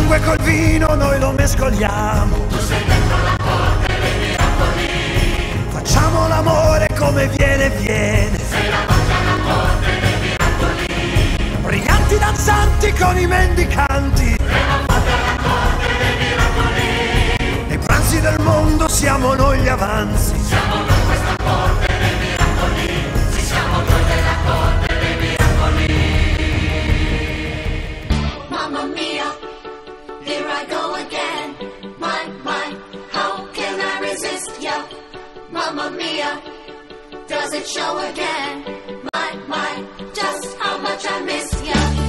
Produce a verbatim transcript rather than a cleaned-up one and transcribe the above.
sangue col vino noi lo mescoliamo. Tu sei dentro la corte dei miracoli. Facciamo l'amore come viene viene. Sei la voce alla corte dei miracoli. Brillanti danzanti con i mendicanti. Prima forte alla corte dei miracoli. Nei pranzi del mondo siamo noi gli avanzi. Siamo noi questa corte dei miracoli. Sì, siamo noi della corte dei miracoli. Mamma mia, here I go again. My, my, how can I resist ya? Mamma mia, does it show again? My, my, just how much I miss ya.